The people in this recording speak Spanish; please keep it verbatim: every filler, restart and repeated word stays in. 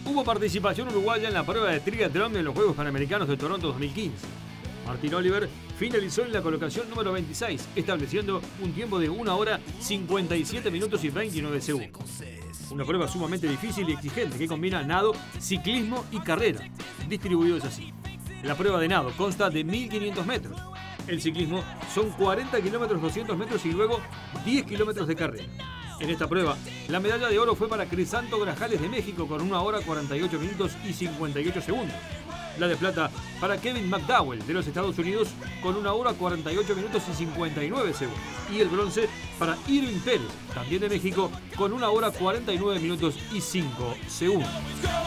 Hubo participación uruguaya en la prueba de triatlón en los Juegos Panamericanos de Toronto dos mil quince. Martín Oliver finalizó en la colocación número veintiséis, estableciendo un tiempo de una hora cincuenta y siete minutos y veintinueve segundos. Una prueba sumamente difícil y exigente que combina nado, ciclismo y carrera, distribuidos así. La prueba de nado consta de mil quinientos metros. El ciclismo son cuarenta kilómetros, doscientos metros y luego diez kilómetros de carrera. En esta prueba, la medalla de oro fue para Crisanto Grajales de México con una hora cuarenta y ocho minutos y cincuenta y ocho segundos. La de plata para Kevin McDowell de los Estados Unidos con una hora cuarenta y ocho minutos y cincuenta y nueve segundos. Y el bronce para Irving Pérez, también de México, con una hora cuarenta y nueve minutos y cinco segundos.